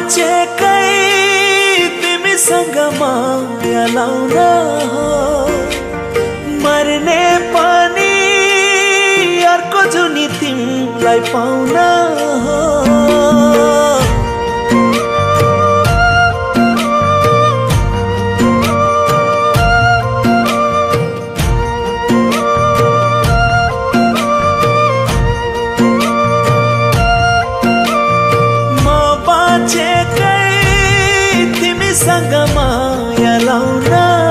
बाँचेकै तिमीसँग माया लाउन मर्ने पनि अर्को जुनी तिमीलाई पाउन तिमीसँग माया लाउन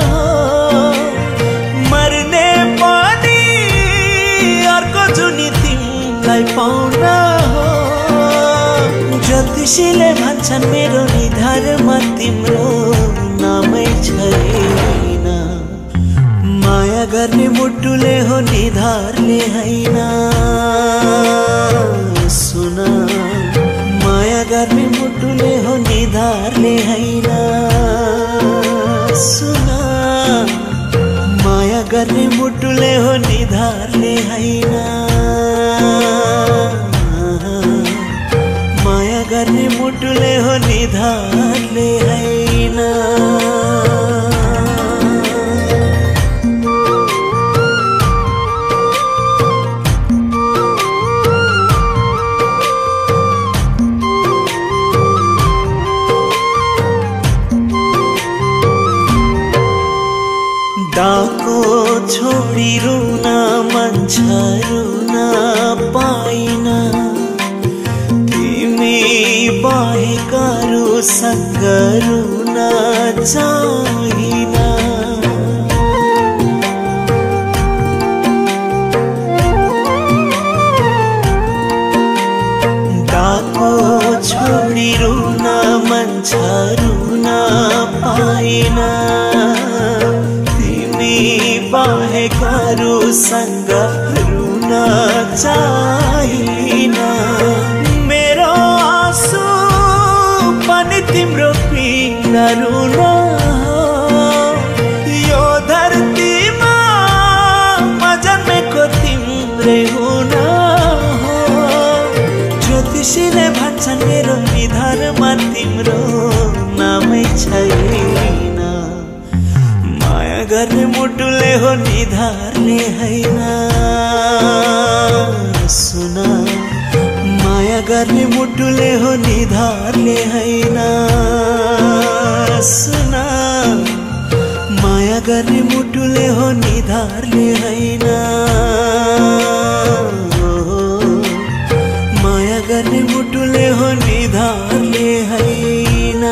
मर्ने पनि अर्को जुनी तिमीलाई पाउन ज्योतिषीले भन्छन् मेरो निधारमा तिम्रो नामै छैन माया गर्ने मुटुले हो निधारले हैन सुन माया गर्ने मुटुले हो निधारले हैन सुन माया गर्ने मुटुले हो निधारले हैन माया गर्ने मुटुले हो निधारले हैन डाको छोडी रुन मन छ रुन पाइन तिमी बाहेक अरूसँग रुन चाहिन डाको छोडी रुन मन छ रुन पाइन बाहेक अरूसँग रुन चाहिन मेरो आँसु पनि तिम्रो पीडा रुन यो धरतीमा म जन्मेको तिम्रै हुन ज्योतिषीले भन्छन् मेरो निधारमा तिम्रो नामै छैन माया गर्ने मुटुले हो निधारले हैन सुन माया गर्ने मुटुले हो निधारले हैन सुन माया गर्ने मुटुले हो निधारले हैन माया गर्ने मुटुले हो निधारले हैन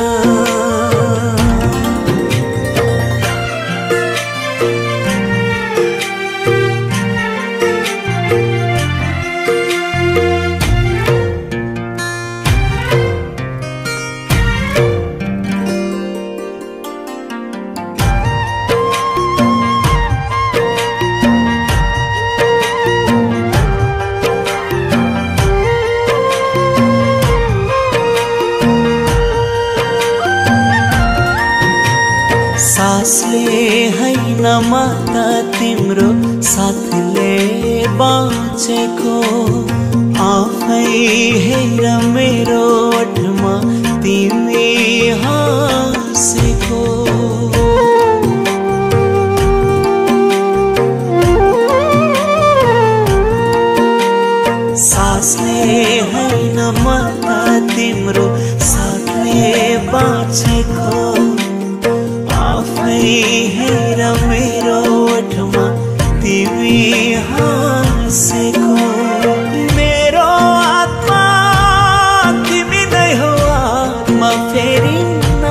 सासले हैन माता तिम्रो साथले बाँचेको आफै हेर मेरो ओठमा तिमी हाँसेको सासले हैन माता तिम्रो साथले बाँचेको हेर मेरो ओठमा तिमी हाँसेको मेरो आत्मा तिमी नै हो आत्मा फेरिन्न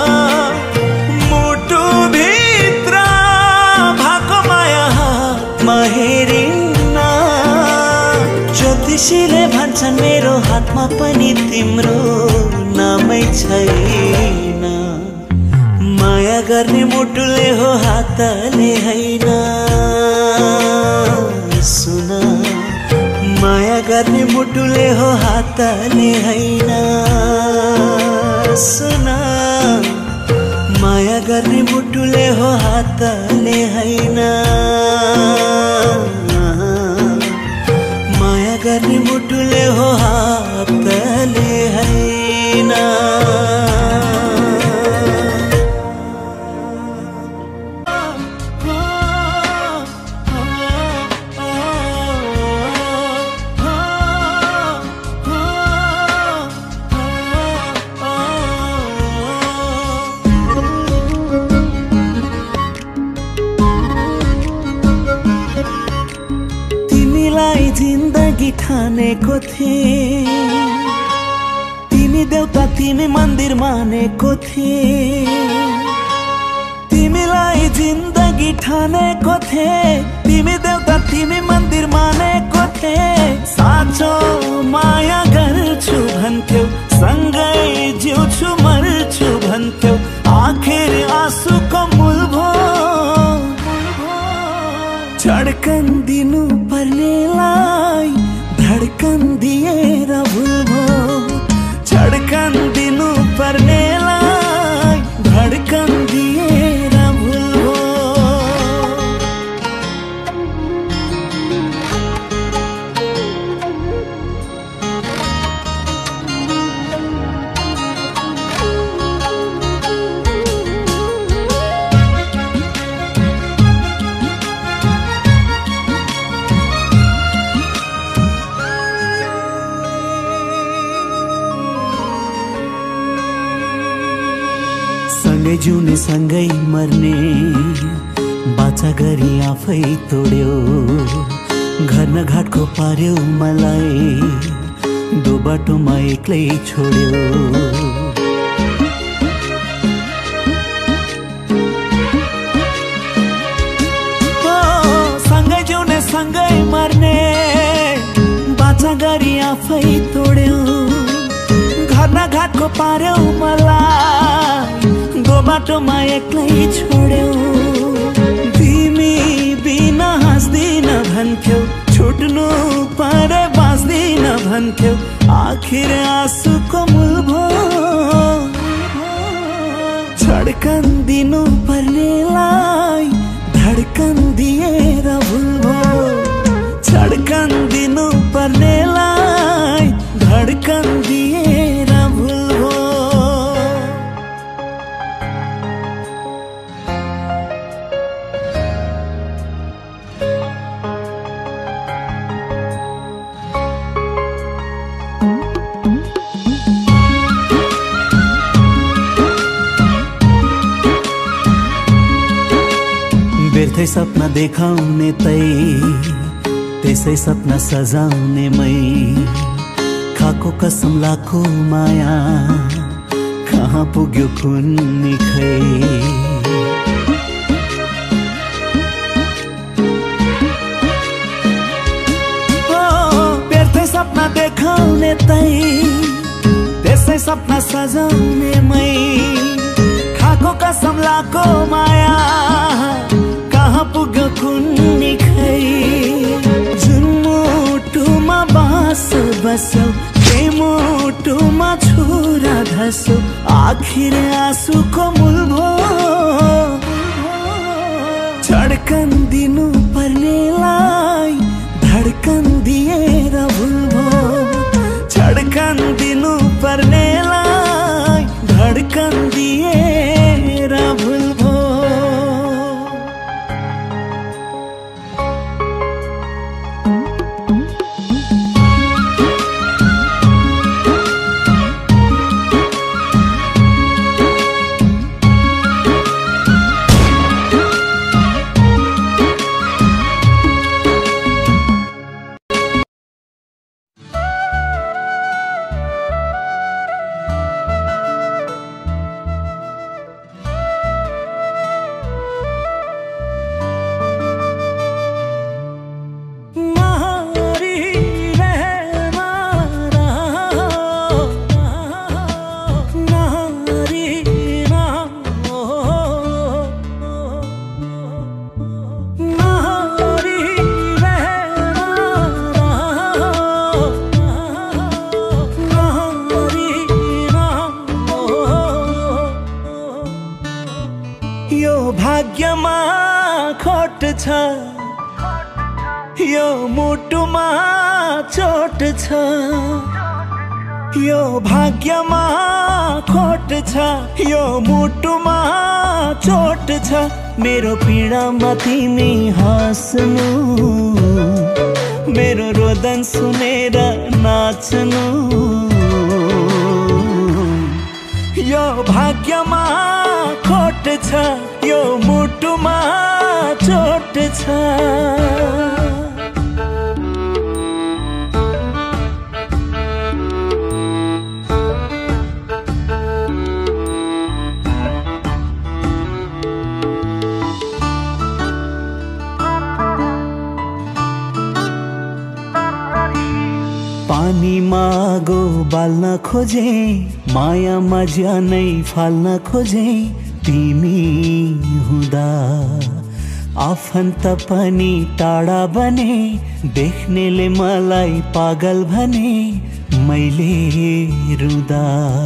मुटु भित्र भएको माया हातमा हेरिन्न ज्योतिषीले भन्छन् मेरो हातमा पनि तिम्रो नामै छैन माया गर्ने मुटुले हो हातले हैन सुन माया गर्ने मुटुले हो हातले हैन सुन माया गर्ने मुटुले हो हातले हैन माया गर्ने मुटुले हो हातले हैन जिन्दगी ठानेको थिए, तिमी देउता तिमी मन्दिर मानेको थिए। तिमीलाई जिन्दगी ठानेको थिए, तिमी देउता तिमी मन्दिर मानेको थिए। साँचो माया गर्छु भन्थ्यौ, सँगै जिउँछु मर्छु भन्थ्यौ, आखिर आँसुको मूल भो। धड्कन दिनु पर्नेलाई धड्कन दिएर भुल भो। धड्कन दिनु पर्नेलाई धड्कन दिएर भुल भो। सँगै जिउने सँगै मर्ने बाचा गरी आफै तोड्यो। घर न घाटको पार्यो मलाई, दो बाटोमा एक्लै छोड्यो। सँगै जिउने सँगै मर्ने बाचा गरी आफै तोड्यो। घर न घाटको पार्यो मलाई, दो बाटोमा एक्लै छोड्यो। तिमी बिना हाँस्दिन भन्थ्यौ, छुट्नु परे बाँच्दिन भन्थ्यौ, आखिर आँसुको मूल भो। धड्कन दिनु पर्नेलाई धड्कन दिएर भुल भो। धड्कन दिनु पर्नेलाई धड्कन दिएर भुल भो। व्यर्थै सपना देखाउने तै, त्यसै सपना सजाउने मै। खाको कसम लाखो माया, कहाँ पुग्यो कुन्नी खै। व्यर्थै सपना देखाउने तै, त्यसै सपना सजाउने मै। खाको कसम लाखो माया, कहाँ पुग्यो कुन्नी खै। जुन मुटुमा बास बस्यौ, त्यही मुटुमा छुरा धस्यौ, आखिर आँसुको मूल भो। धड्कन दिनु पर्नेलाई धड्कन दिएर भुल भो। धड्कन दिनु पर्नेलाई धड्कन दिएर भुल भो। भाग्यमा खोट छ, यो मुटुमा चोट छ। यो भाग्यमा खोट छ, यो मुटुमा चोट छ। मेरो पीडामा तिमी हाँस्नु, मेरो रोदन सुनेर नाच्नु। यो भाग्यमा खोट छ, यो मुटुमा चोट छ। पानी मागो बाल्न खोजे, मायामा ज्यानै फाल्न खोजे। तिमी हुँदा आफन्त पनि टाढा बने, देख्नेले मलाई पागल भने मैले रुँदा।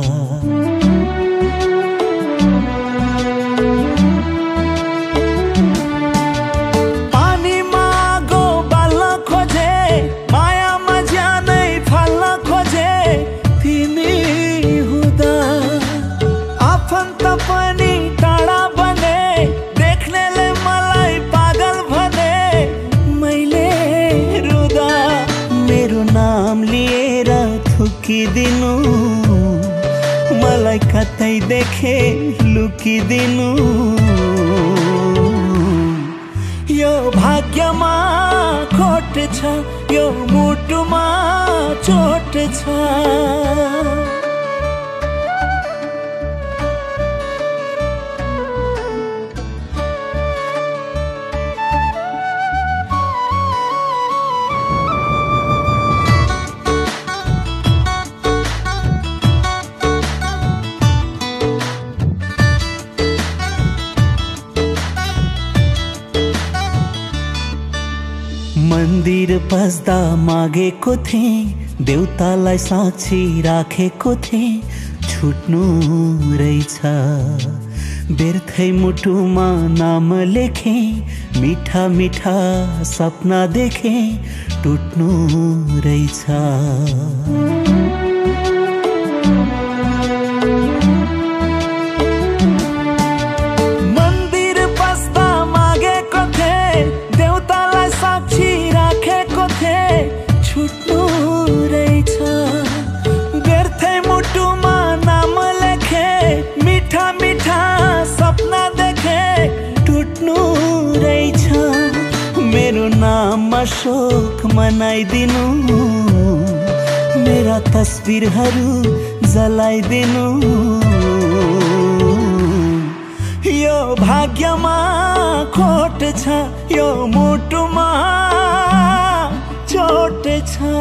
थुकिदिनु मलाई कतै देखे लुकिदिनु। यो भाग्यमा खोट छ, यो मुटुमा चोट छ। मन्दिर पस्दा मागेको थिएँ, देउतालाई साक्षी राखेको थिएँ। छुट्नु रहेछ व्यर्थै मुटुमा नाम लेखे, मिठा मिठा सपना देखे टुट्नु रहेछ। मेरो नाममा शोक मनाइदिनु, मेरा तस्बिरहरू जलाइदिनु। यो भाग्यमा खोट छ, यो मुटुमा चोट छ।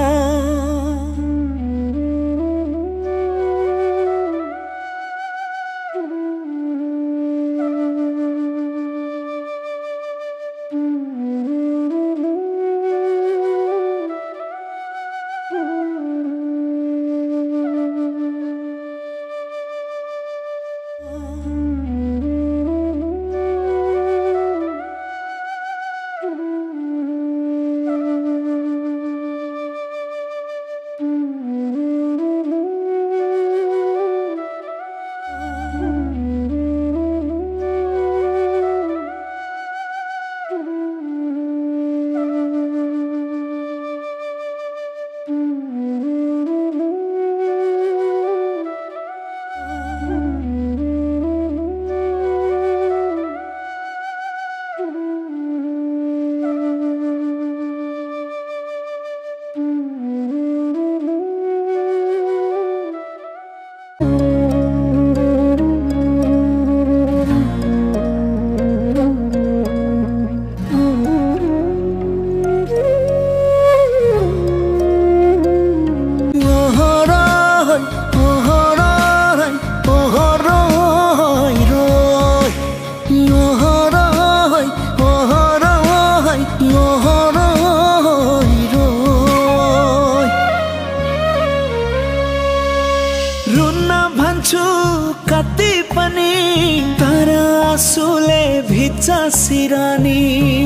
कति पनि तर आँसुले भिज्छ सिरानी।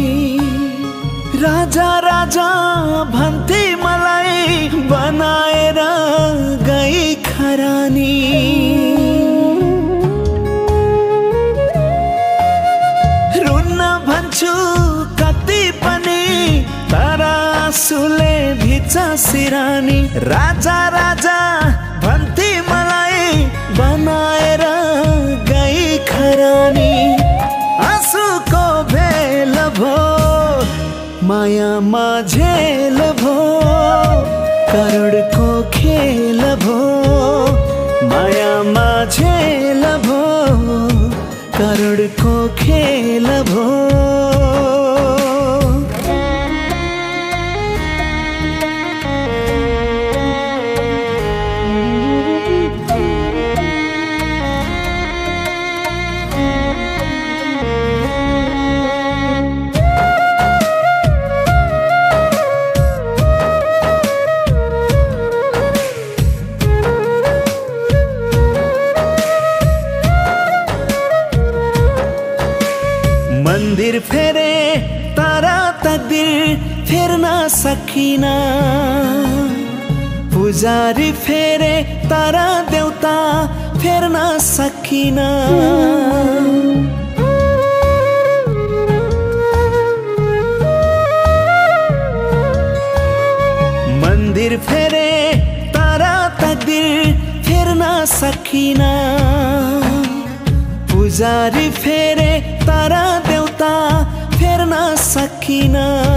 राजा राजा भन्थे मलाई बनाएर गई खरानी। रुन्न भन्छु कति पनि तर आँसुले भिज्छ सिरानी। राजा राजा भन्थे मलाई बनाएर गई खरानी। आँसुको भेल भो मायामा झेल भो, करोडको खेल भो मायामा झेल भो, करोडको खेल भो। तकदीर फेर्न सकिन। पुजारी फेरे तारा देउता फेर्न सकिन। मन्दिर फेरे तारा तकदीर फेर्न सकिन। पुजारी फेरे तारा देउता फेर्न सकिन।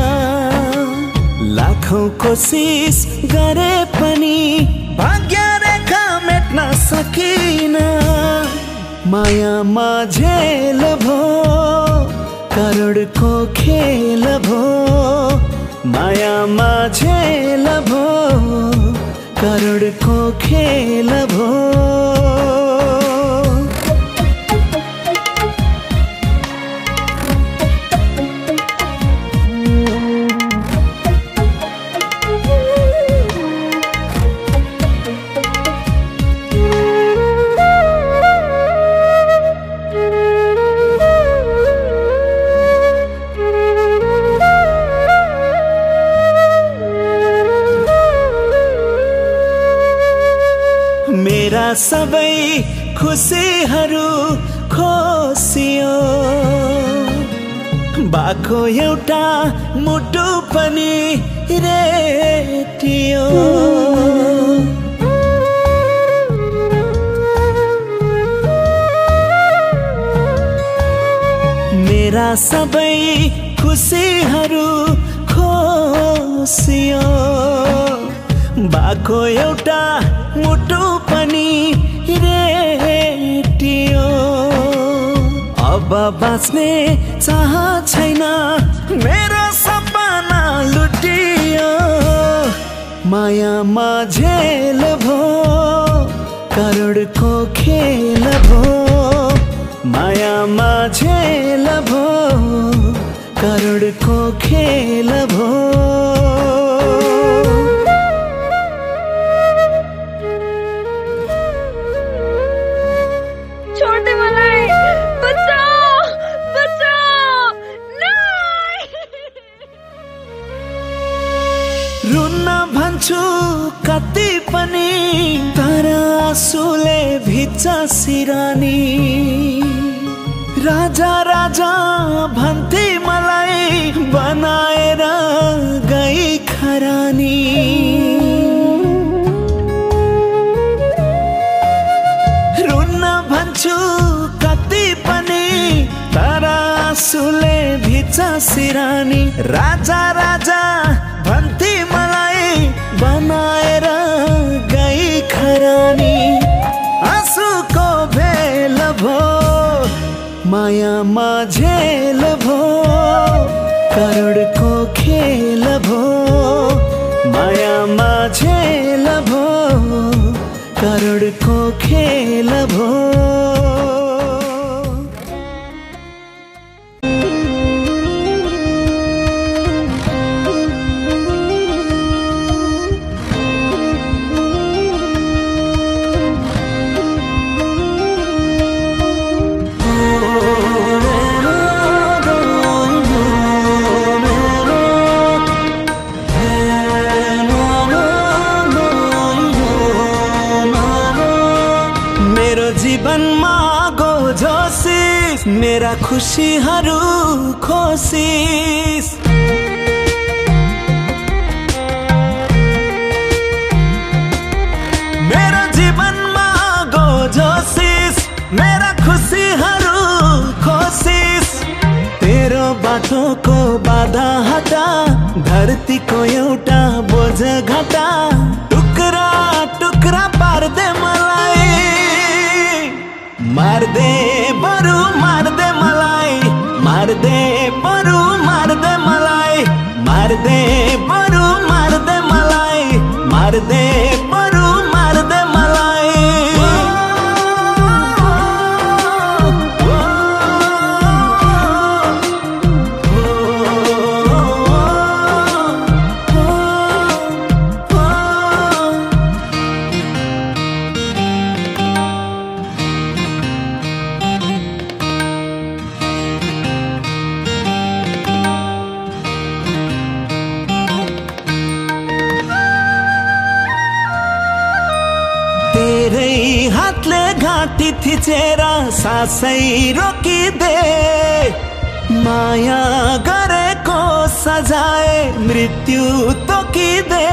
लाखौं कोसिस गरे पनि भाग्य रेखा मेट्न सकिन। मायामा झेल भो करोडको खेल भो। मायामा झेल भो करोडको खेल भो। मेरा सबै खुसीहरू खोसियो। बाको एउटा मुटु पनि रेटियो। मेरा सबै खुसीहरू खोसियो। बाको एउटा मुटु पनि रेटियो। अब बाँच्ने चाह छैन मेरो सपना लुटियो। मायामा झेल भो करोडको खेल भो। मायामा झेल भो करोडको खेल भो। रुन्न भन्छु कति पनि तर आँसुले भिज्छ सिरानी। राजा राजा भन्थे मलाई बनाएर गई खरानी। रुन्न भन्छु कति पनि तर आँसुले भिज्छ सिरानी। राजा राजा भन्थे मलाई बनाएर गई खरानी। आँसुको भेल भो मायामा झेल भो करोडको खेल भो। मायामा झेल भो करोडको खेल भो। जीवनमा गो जोसिस मेरा खुसीहरू खोसिस। मेरो जीवनमा गो जोसिस मेरा खुसीहरू खोसिस। तेरो बाटोको बाधा हटा धरतीको एउटा बोझ घटा। टुक्रा टुक्रा पार्दे मलाई मार्दे बरु मार्दे मलाई। मार्दे बरु मार्दे मलाई। मार्दे बरु मार्दे मलाई। मार्दे बरु मार्दे मलाई। घाँटी थिचेर सासै रोकिदे, माया गरेको सजाय मृत्यु तोकिदे।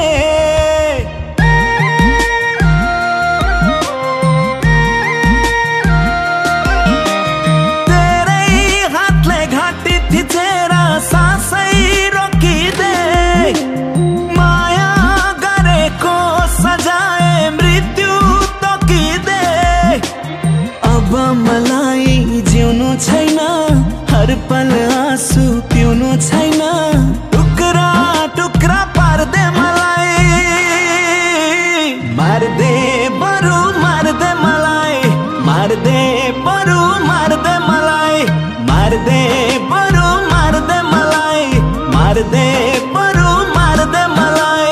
तेरै हातले घाँटी थिचेर सासै रोकिदे, माया गरेको सजाय मृत्यु तोकिदे। अब मलाई जिउनु छैन, हर पल आँसु पिउनु छैन, टुक्रा टुक्रा पार्दे मलाई, मार्दे बरु मार्दे मलाई, मार्दे बरु मार्दे मलाई, मार्दे बरु मार्दे मलाई, मार्दे बरु मार्दे मलाई।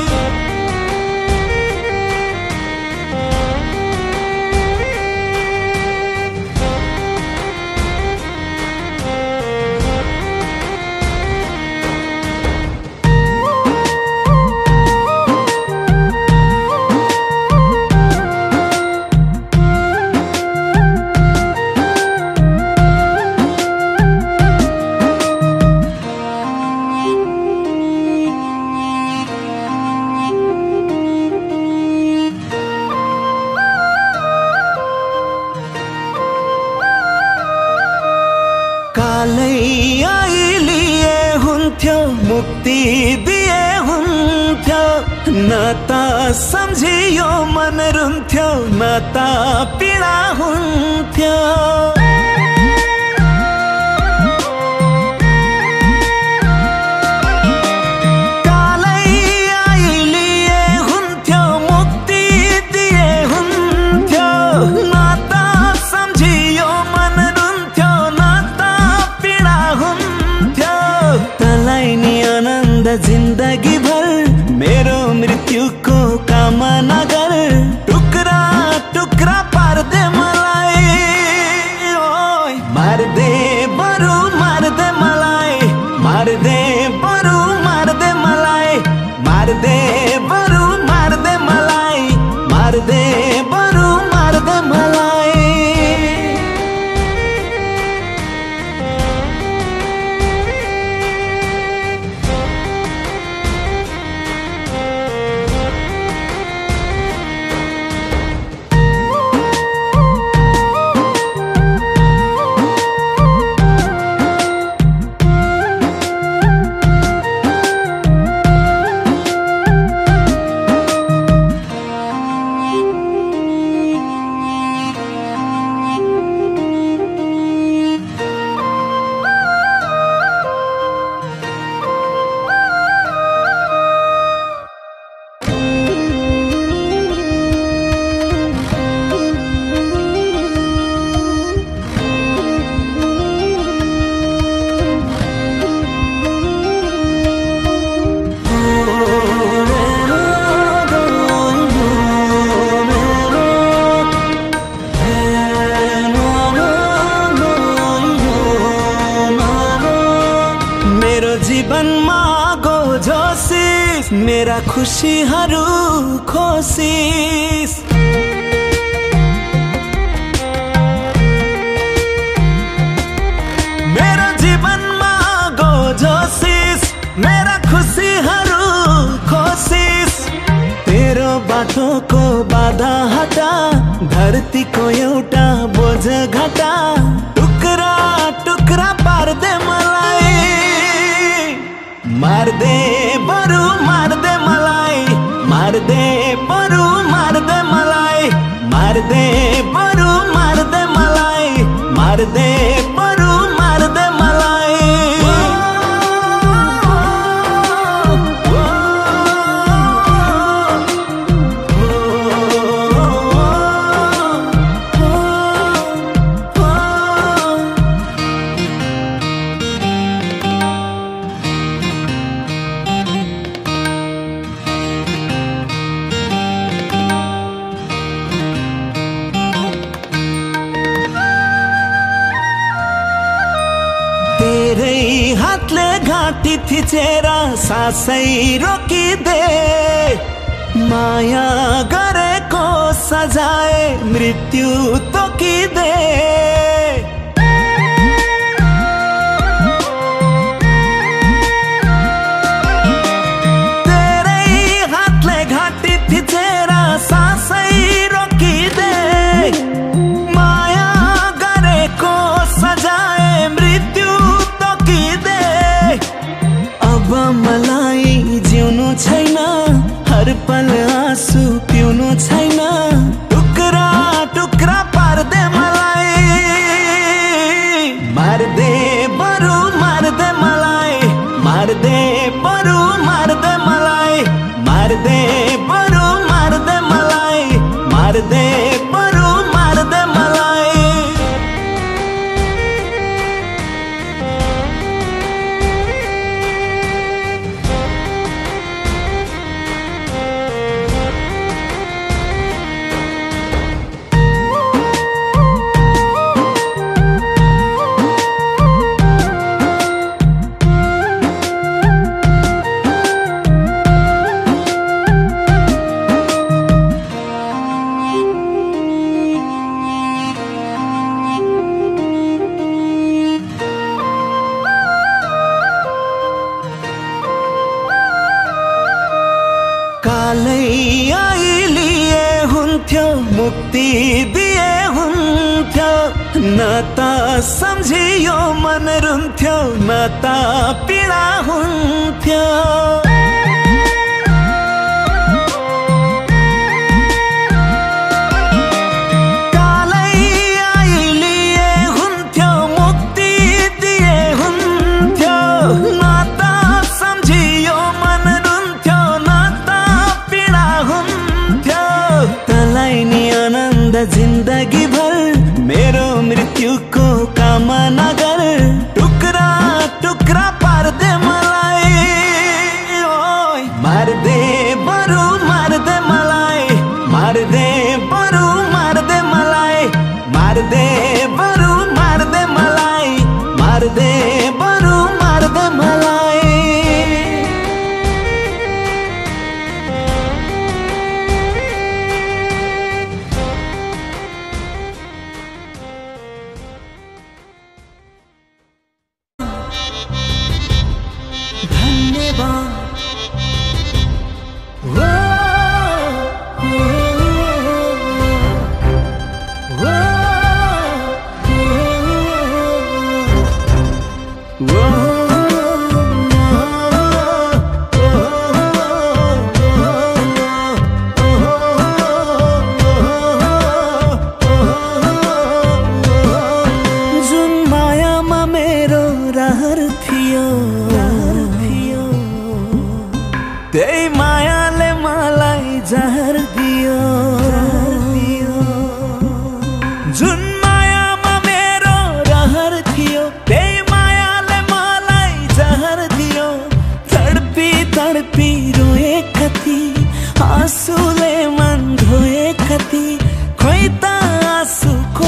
कालै आइलिए हुन्थ्यो, मुक्ति दिए हुन्थ्यो, न त सम्झियो मन रुन्थ्यो, न त पीडा हुन्थ्यो। कालै आइलिए हुन्थ्यो, मुक्ति दिए हुन्थ्यो, न त सम्झियो मन रुन्थ्यो, न तलाई नि आनन्द जिन्दगी भर, मेरो मृत्युको कामना गर, टुक्रा टुक्रा पार्दे मलाई, ओइ मार्दे बरु मार्दे मलाई, मार्दे बरु मार्दे मलाई, मार्दे बरु मार्दे मलाई, मार्दे बरु मार्दे मलाई। जीवनमा गो जोसिस, मेरा खुसीहरू खोसिस। मेरो जीवनमा गो जोसिस, मेरा खुसीहरू खोसिस। तेरो बाटोको बाधा हटा, धरतीको एउटा बोझ घटा, टुक्रा टुक्रा पार्दे मलाई, मार्दे बरु मार्दे मलाई, मार्दे बरु मार्दे मलाई, मार्दे बरु मार्दे मलाई, मार्दे बरु मार्दे मलाई। तेरै हातले घाँटी थिचेर सासै रोकिदे, माया गरेको सजाय मृत्यु तो रोकिदे। मलाई जिउनु छैन, हर पल आँसु पिउनु छैन, टुक्रा टुक्रा पार्दे मलाई, मार्दे बरु मार्दे मलाई, मार्दे बरु मार्दे मलाई, मार्दे बरु मार्दे मलाई, मार्दे बरु मार्दे मलाई। कालै आइलिए हुन्थ्यो, मुक्ति दिए हुन्थ्यो, न त सम्झियो मन रुन्थ्यो, न त पीडा हुन्थ्यो। कालै आइलिए हुन्थ्यो, मुक्ति दिए हुन्थ्यो, न त सम्झियो मन रुन्थ्यो, न तलाई नि आनन्द जिन्दगी भर, मेरो मृत्युको कामना गर, टुक्रा टुक्रा पार्दे मलाई, ओइ मार्दे बरु मार्दे मलाई, मार्दे बरु मार्दे मलाई, मार्दे बरु मार्दे मलाई, मार्दे बरु मार्दे मलाई। त्यही मायाले मलाई जहर दियो, जुन मायामा मेरो रहर थियो, त्यही मायाले मलाई जहर दियो। तडपी तडपी रोए कति, आँसुले मन धोए कति, खोइ त आँसुको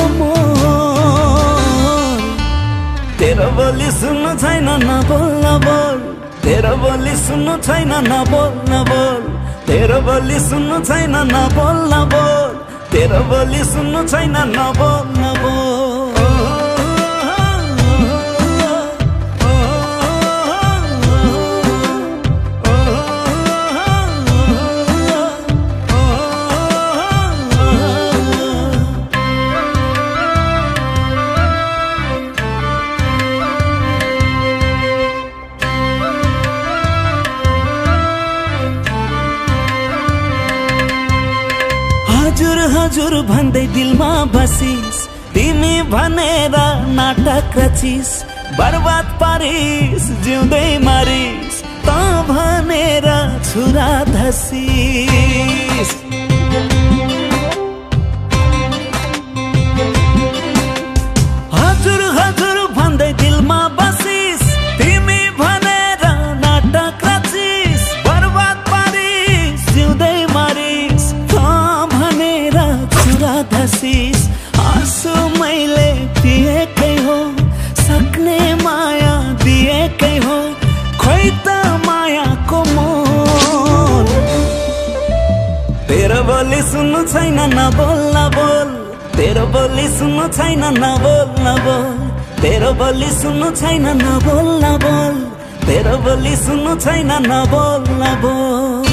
मोल। तेरो बोली सुन्नु छैन, नबोल नबोल, तेरो बोली सुन्नु छैन, नबोल नबोल, तेरो बोली सुन्नु छैन, नबोल नबोल, तेरो बोली सुन्नु छैन, नबोल नबोल। हजुर हजुर भन्दै दिलमा बसिस, तिमी भनेर नाटक रचिस, बर्बाद पारिस जिउँदै मारिस, त भनेर छुरा धसिस। हजुर हजुर भन्दै दिलमा बसिस, तिमी भनेर नाटक रचिस, बर्बाद पारिस जिउँदै मारिस, धसिस। आँसु मैले पिएकै हो, सक्ने माया दिएकै हो, खोइ त मायाको मोल। तेरो बोली सुन्नु छैन, नबोल नबोल, तेरो बोली सुन्नु छैन नबोल नबोल तेरो बोली सुन्नु छैन नबोल नबोल तेरो बोली सुन्नु छैन नबोल नबोल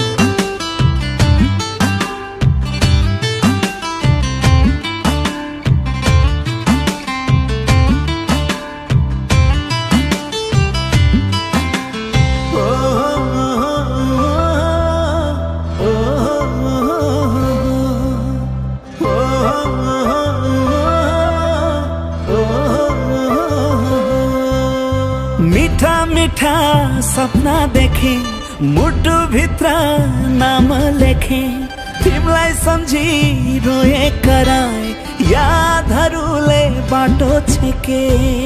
मीठा मीठा सपना देखे मुटु भित्र नाम लेखे तिमलाई सम्झी रोए कराए यादहरूले बाटो छेके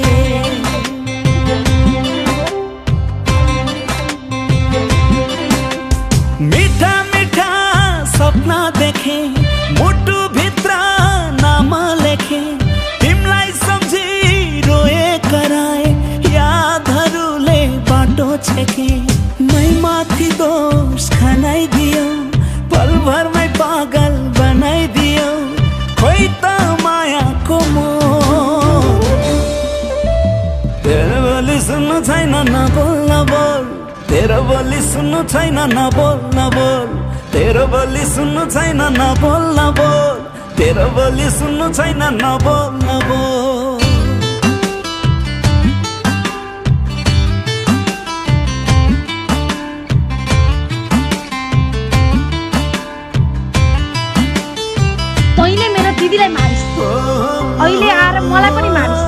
मीठा मीठा सपना देखे मुटु भित्र नाम लेखे तिमलाई सम्झी रोए कराए यादहरूले बाटो छेके मै माथि दोष खनाइदियो पलभरमै पागल बनाइदियो खोइ त मायाको मोह तेरो बोली सुन्नु छैन नबोल नबोल तेरो बोली सुन्नु छैन नबोल नबोल तेरो बोली सुन्नु छैन नबोल नबोल तेरो बोली सुन्नु छैन नबोल नबोल तैँले मेरो दिदीलाई मारिस् अहिले आएर मलाई पनि मारिस्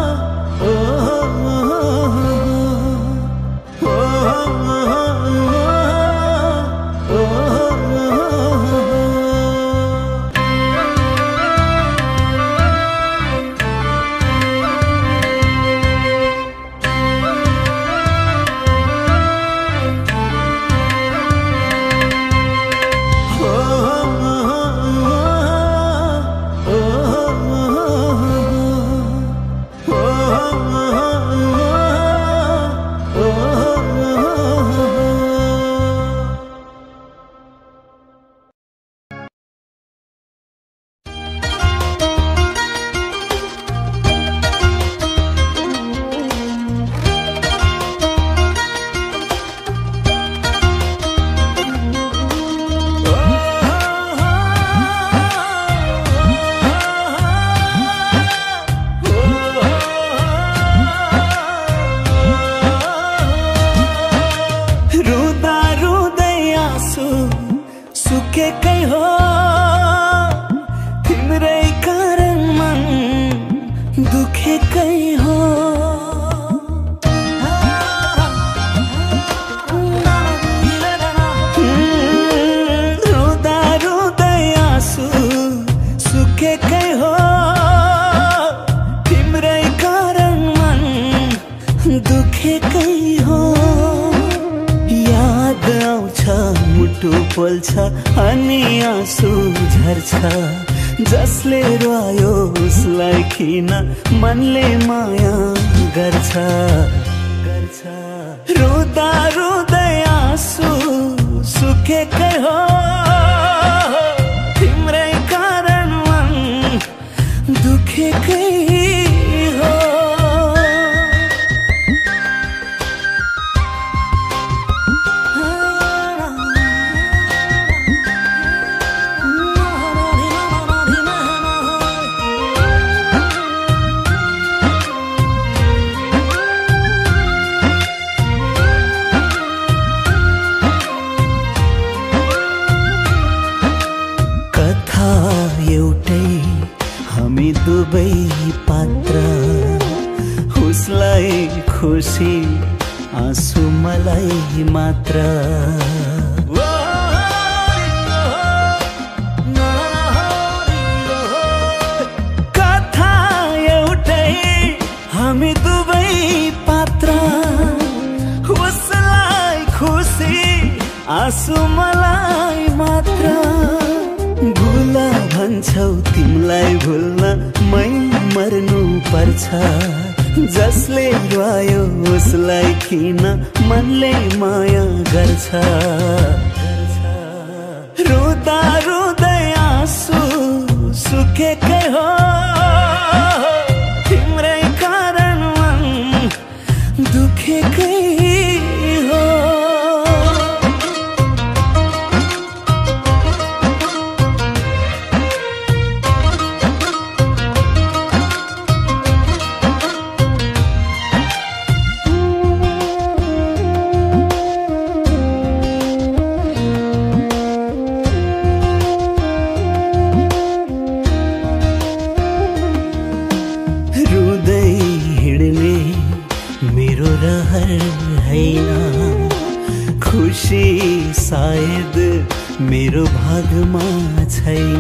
सुकेकै हो तिम्रै कारण मन दुखेकै हो रुँदा रुँदै आँसु सुकेकै हो तिम्रै कारण मन दुखेकै हो याद आउँछ मुटु पोल्छ अनि आँसु झर्छ जसले रोयो उसलाई किन मनले माया गर्छ रुँदा रुँदै आँसु सुकेकै हो तिम्रै कारण मन दुखेकै हो हामी दुबै पात्र उसलाई खुसी आँसु मलाई मात्र कथा एउटै हामी दुबै पात्र उसलाई खुसी आँसु मलाई मात्र भुला भन्छौ तिमीलाई भुल्न मै मर्नु पर्छ जसले रोयो उसलाई किन मनले माया गर्छ रुँदा रुँदै आँसु सुकेकै हो तिम्रै कारण मन दुखेकै हो। खुशी सायद मेरो भागमा छैन।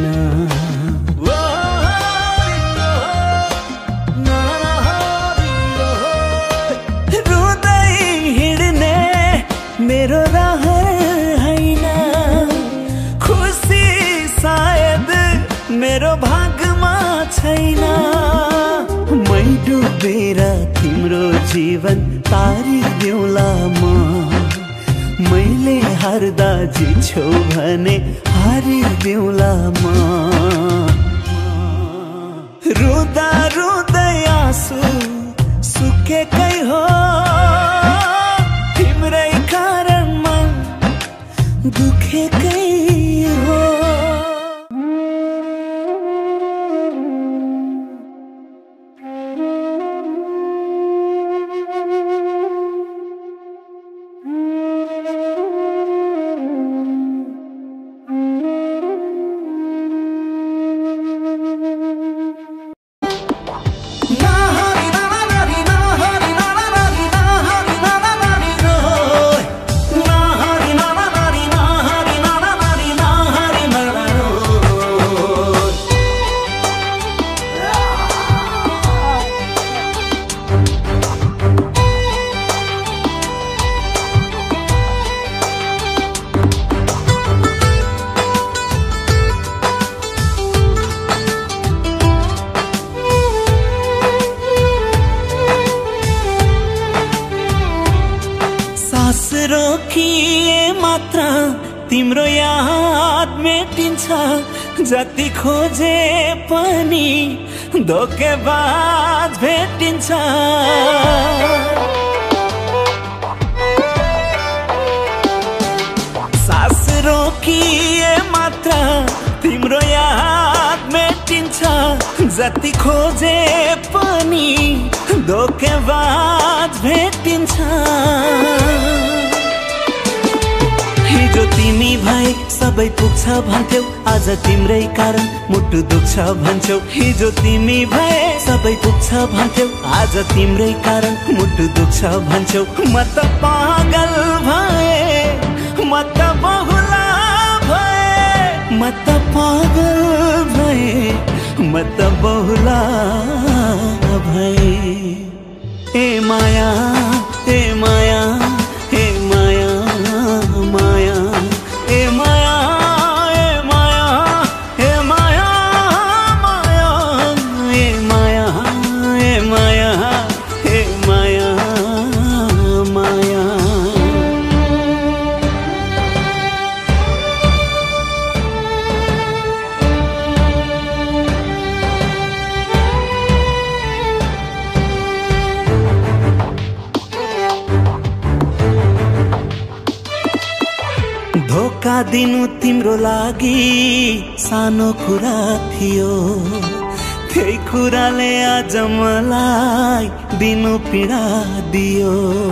रुँदै हिँड्ने मेरो रहर हैन, खुशी सायद मेरो भागमा छैन। मै डुबेर तिम्रो जीवन तारिदिउँला म, मैले हार्दा जित्छौ भने हारिदिउँला म। रुँदा रुँदै आँसु सुकेकै हो तिम्रै कारण मन दुखेकै हो। रोकिए मात्र तिम्रो याद मेटिन्छ, जति खोजे पनि धोकेबाज भेटिन्छ। सास रोकिए मात्र तिम्रो याद मेटिन्छ, जति खोजे पनि धोकेबाज भेटिन्छ। हिजो तिमी भए सबै पुग्छ भन्थ्यौ, आज तिम्रै कारण मुटु दुख्छ भन्छौ। हिजो तिमी भए सबै पुग्छ भन्थ्यौ, आज तिम्रै कारण मुटु दुख्छ भन्छौ। म त पागल भए, म त बहुला भए, म त पागल भए, म त बहुला भए। ए माया, ए माया, ए माया, माया, ए माया, ए माया, ए माया, माया, ए माया, ए माया, ए माया, माया। धोका दिनु तिम्रो लागि सानो कुरा थियो, त्यही कुराले आज मलाई दिनु पीडा दियो।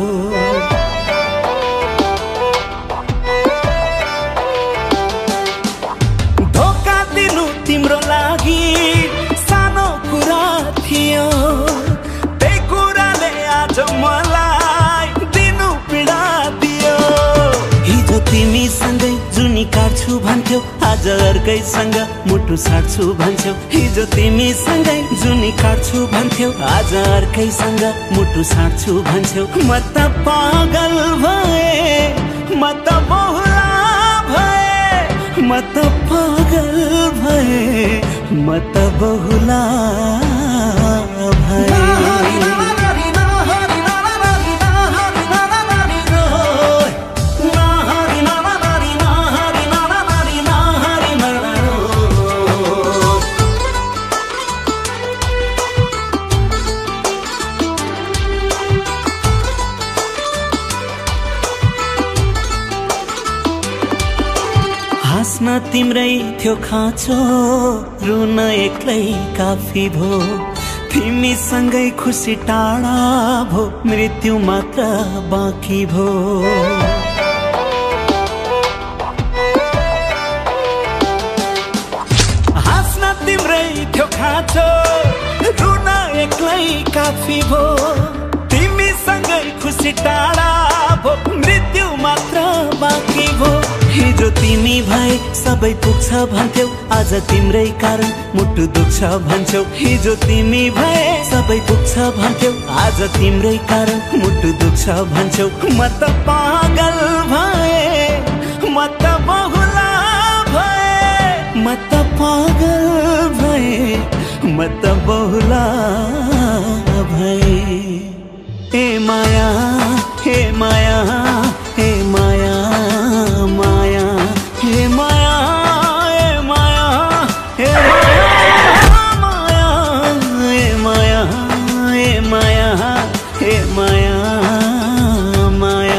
धोका दिनु तिम्रो लागि सानो कुरा थियो, त्यही कुराले आज मलाई दिनु पीडा दियो। हिजो तिमी सँगै जुनी काट्छु भन्थ्यौ, आज अर्कैसँग मुटु साट्छु भन्छौ। हिजो तिमी सँगै जुनी काट्छु भन्थ्यौ, आज अर्कैसँग मुटु साट्छु भन्छौ। म त पागल भए, म त बहुला भए, म त पागल भए, म त बहुला भए। हाँस्न तिम्रै थियो खाँचो, रुन एक्लै काफी भो। तिमीसँगै खुसी टाढा भो, मृत्यु मात्र बाँकी भो। हाँस्न तिम्रै थियो खाँचो, रुन एक्लै काफी भो। तिमीसँगै खुसी टाढा भो, मृत्यु मात्र बाँकी भो। हिजो तिमी भए सबै पुग्छ भन्थ्यौ, आज तिम्रै कारण मुटु दुख्छ भन्छौ। हिजो तिमी भए सबै पुग्छ भन्थ्यौ, आज तिम्रै कारण मुटु दुख्छ भन्छौ। म त पागल भए, म त बहुला भए, म त पागल भए, म त बहुला भए। हे माया, हे माया, हे माया, माया, हे माया, हे माया, हे माया, हे माया, हे माया, हे माया, माया।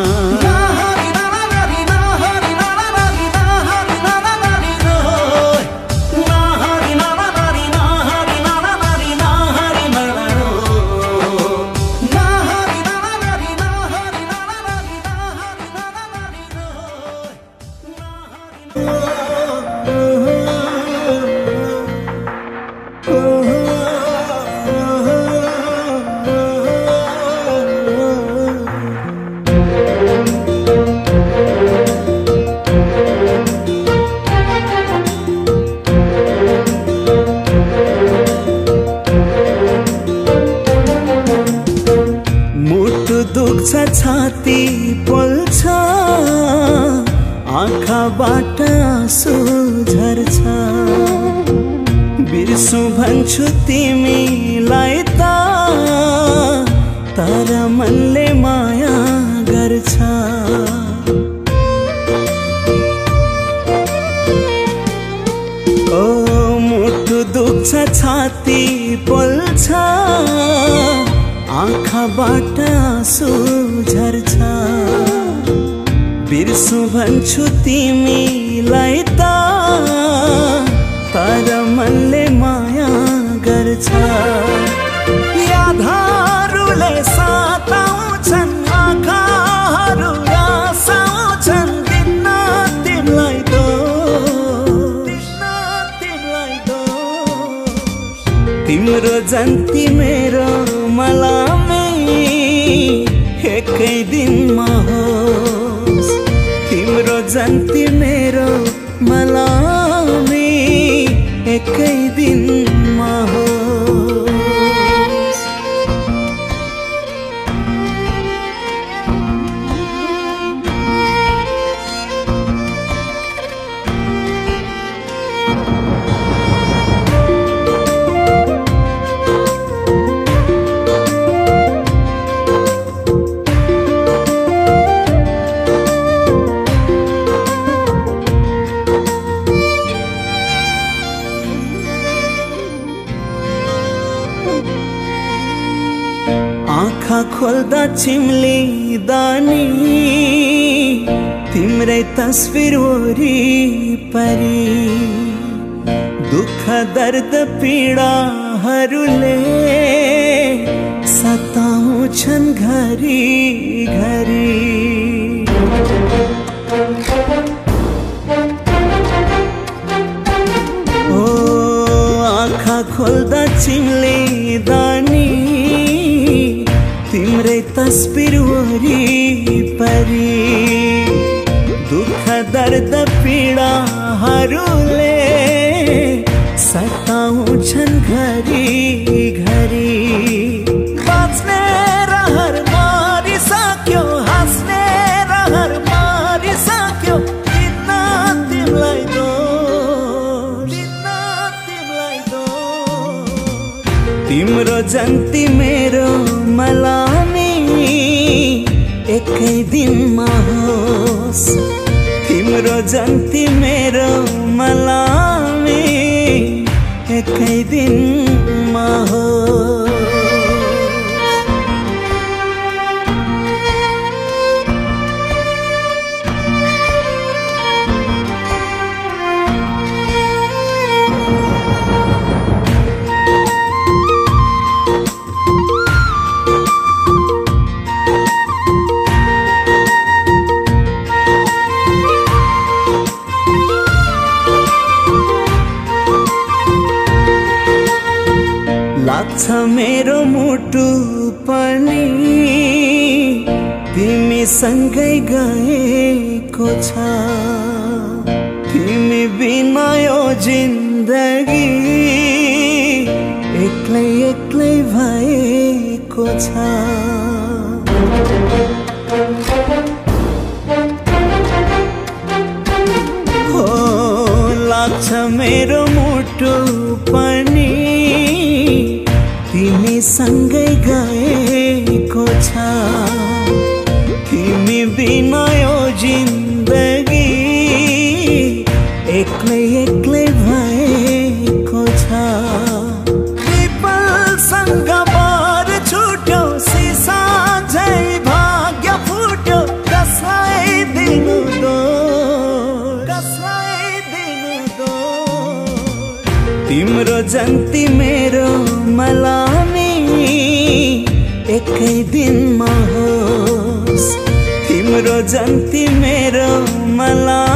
छाती पोल्छ, आँखाबाट आँसु झर्छ। बिर्सु भन्छु तिमीलाई त, तर मनले माया गर्छ। ओ मुटु दुख्छ, छाती पोल्छ, आँखाबाट आँसु झर्छ। बिर्सु भन्छु तिमीलाई त, तर मनले माया गर्छ। यादहरूले सताउँछन्, आँखाहरू रसाउँछन्, दिन तिमीलाई दोष, तिमीलाई दोष। तिम्रो जन्ती मेरो मलामी एकै दिनमा होस्। तिम्रो जन्ती मेरो मलामी एकै दिनमा होस्। आँखा खोल्दा चिम्लिँदानी तिम्रै तस्बिर वरिपरि। दुःख दर्द पीडाहरूले सताउँछन् घरि घरि। ओ आँखा खोल्दा चिम्लिँदानी तिम्रै तस्बिर वरिपरि। दुःख दर्द पीडाहरूले सताउँछन् घरि घरि। बाँच्ने रहर मारिसक्यो, हाँस्ने रहर मारिसक्यो, दिन तिमीलाई दोष, दिन तिमीलाई दोष। तिम्रो जन्ती मेरो मलामी एकै दिनमा होस्। तिम्रो जन्ती मेरो मलामी एकै दिनमा होस्। मुटु पनि तिमी सँगै गएको छ। तिमी बिना यो जिन्दगी एक्लै एक्लै भएको छ। हो लाग्छ मेरो मुटु पनि तिमी सँगै गएको छ। तिमी बिना यो जिन्दगी एक्लै एक्लै भएको छ। पिपलसँग बार छुट्यो सिसा झै भाग्य फुट्यो कसलाई दिनु दोष, कसलाई दिनु दोष। तिम्रो जन्ती मेरो मलामी एकै दिनमा होस्। तिम्रो जन्ती मेरो मला